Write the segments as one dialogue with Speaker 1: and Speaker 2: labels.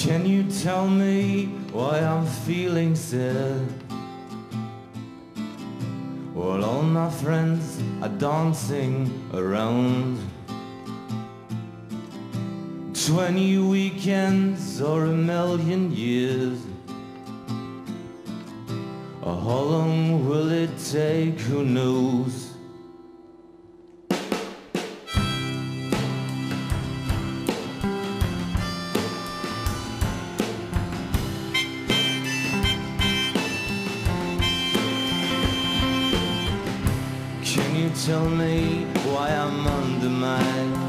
Speaker 1: Can you tell me why I'm feeling sad? While all my friends are dancing around. 20 weekends or a million years. How long will it take? Who knows? Can you tell me why I'm under my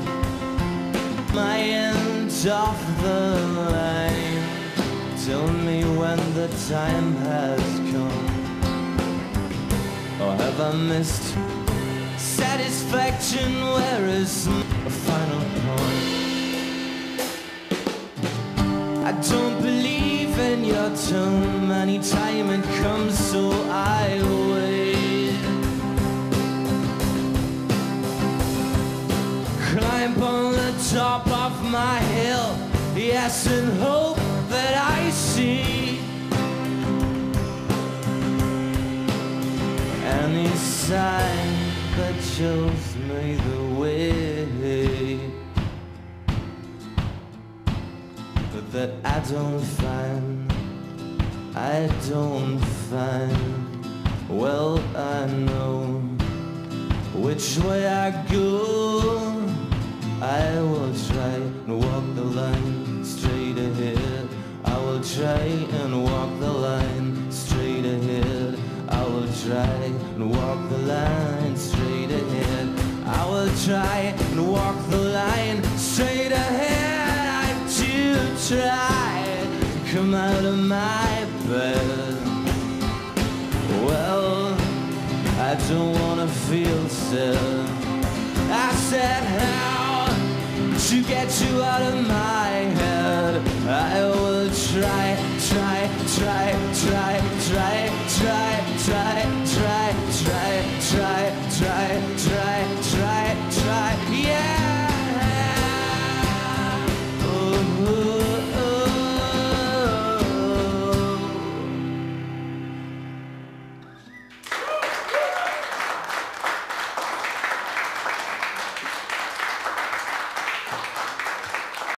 Speaker 1: end of the line? Tell me when the time has come. Or have I missed satisfaction? Where is a final point? I don't believe in your tone. Anytime it comes, so I wait. Climb on the top of my hill, yes, and hope that I see any sign that shows me the way, but that I don't find. Well, I know which way I go. I will try and walk the line straight ahead. I will try and walk the line straight ahead. I will try and walk the line straight ahead. I will try and walk the line straight ahead. I do try to come out of my bed. Well, I don't wanna feel sad. I said how to get you out of my head. I will try